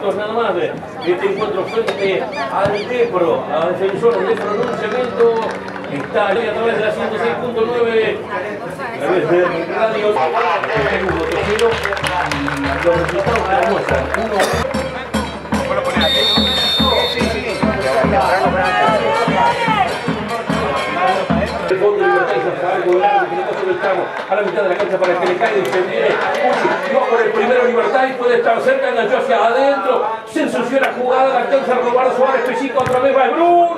minutos nada más de este encuentro frente al Depro, a Defensor del Depro en un cemento. Está ahí a través de la 106.9, a través de Radio Motociclo, y los resultados que la muestran. ¿Puedo poner aquí? Sí. El fondo de Libertad y San Juan, que no estamos a la mitad de la cancha para que le caiga y se viene. Va por el primero Libertad y puede estar cerca, enganchó hacia adentro. Se ensució la jugada, la alcanza a robar Suárez, Pesico otra vez, va el Bruno.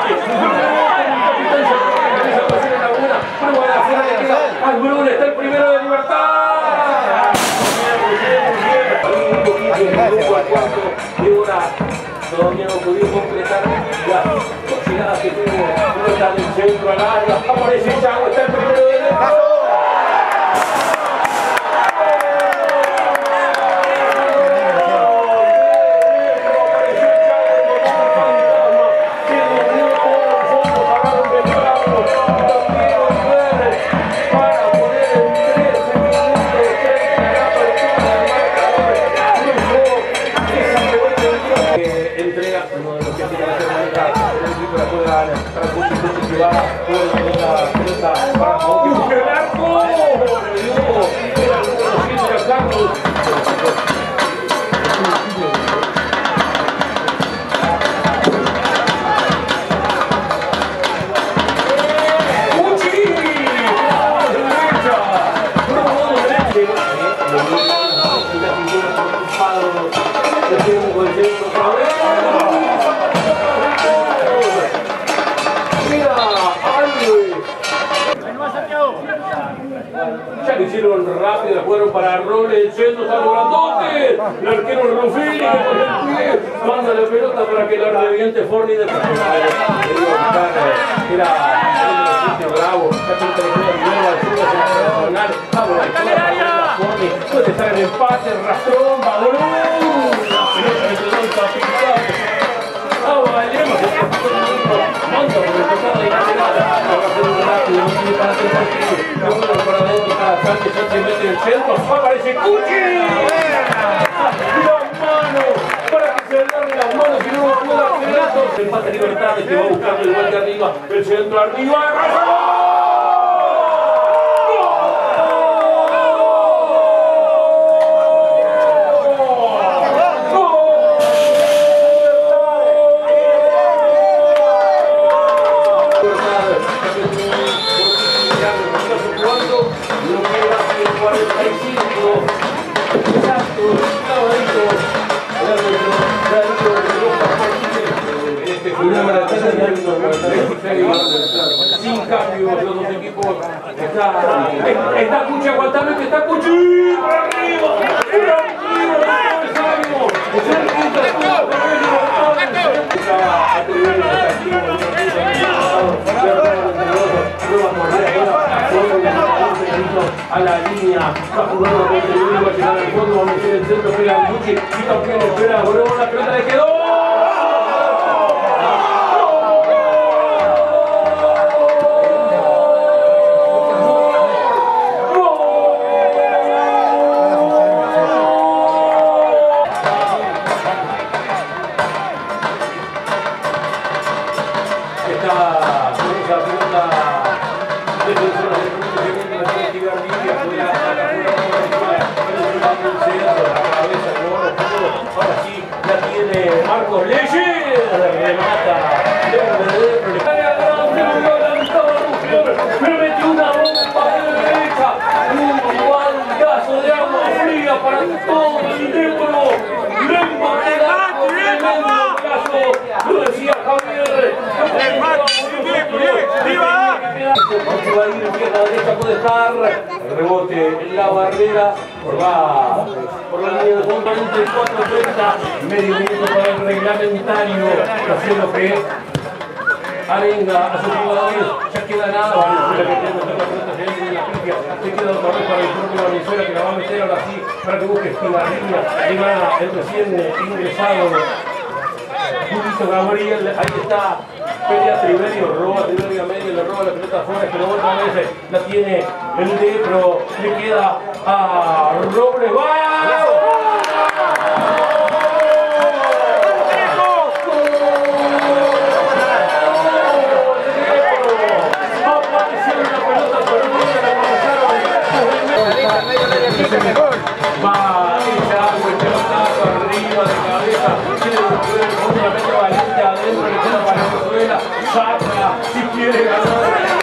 Al Bruno está el primero de Libertad. Todavía no pudieron completar las llegadas que tuvo pelota del centro al área. Aparece Chago, está el primero de Depro. Ya lo hicieron rápido, la jugaron para Robles, el centro está grandote. El arquero Ruffini con el pie manda la pelota para que el ardiente Forni de era bravo, la pelota le queda nueva al sur nacional. Forni puede estar en empate, rastrón, balón. La pelota le quedó el capitán. Valemos el monta por el costado de lateral. Ahora hacer un rápido, no tiene para hacer partido. La vuelve para adentro, para Sánchez, Sánchez mete el centro. Aparece Cuchi. Las manos, para que se agarre las manos y no lo pueda hacer. Se empate Libertad, que va buscando el gol de arriba. El centro arriba. Sin cambios los dos equipos. Está Cuchi aguantando, que está Cuchi para arriba. A la línea, va jugando con el va a llegar al fondo, va a meter el centro, pega el Cuchi, y también espera, bro, la pelota le quedó. Ahora sí, la tiene Marcos Leyes, remata, pero metió una bomba de derecha, un baldazo de agua fría para todo el Depro, lo decía Javier, va a ir en pierna derecha, puede estar, el rebote en la barrera, va por la línea de fondo, 24-30, medio minuto para el reglamentario, haciendo que arenga a sus jugadores, ya queda nada, Venezuela que tiene la pelota, se queda otra vez para el propio Venezuela que la va a meter ahora sí, para que busque Estibarriña, y va el recién ingresado Julito Gabriel, ahí está, pelea Triverio, roba Triverio a medio, le roba la pelota afuera, pero otra vez la tiene el Depro, le queda a Robles, ¡va! derecha, quiere devolver el fondo, la mete Valiente adentro, le queda para Venezuela, saca, si quiere ganar.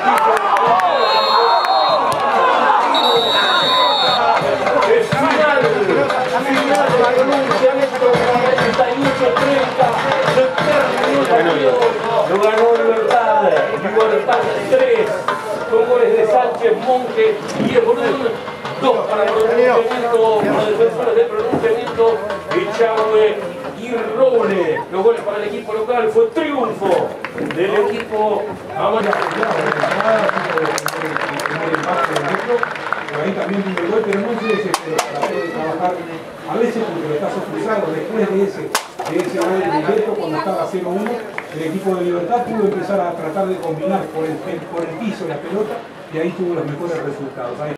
Es final de pronunciamiento, 38-30, se terminó el partido, lo ganó Libertad 3, con goles de Sánchez, Monge y Ebrun, 2 para pronunciamiento, para defensores de pronunciamiento, Echagüe y Roble. Los goles para el equipo local, fue triunfo del equipo amarillo. Ahí también tiene el gol, pero no se desespera, tratar de trabajar a veces porque lo estás ofreciendo. Después de ese gol directo, cuando estaba 0-1, el equipo de Libertad pudo empezar a tratar de combinar por el piso la pelota y ahí tuvo los mejores resultados.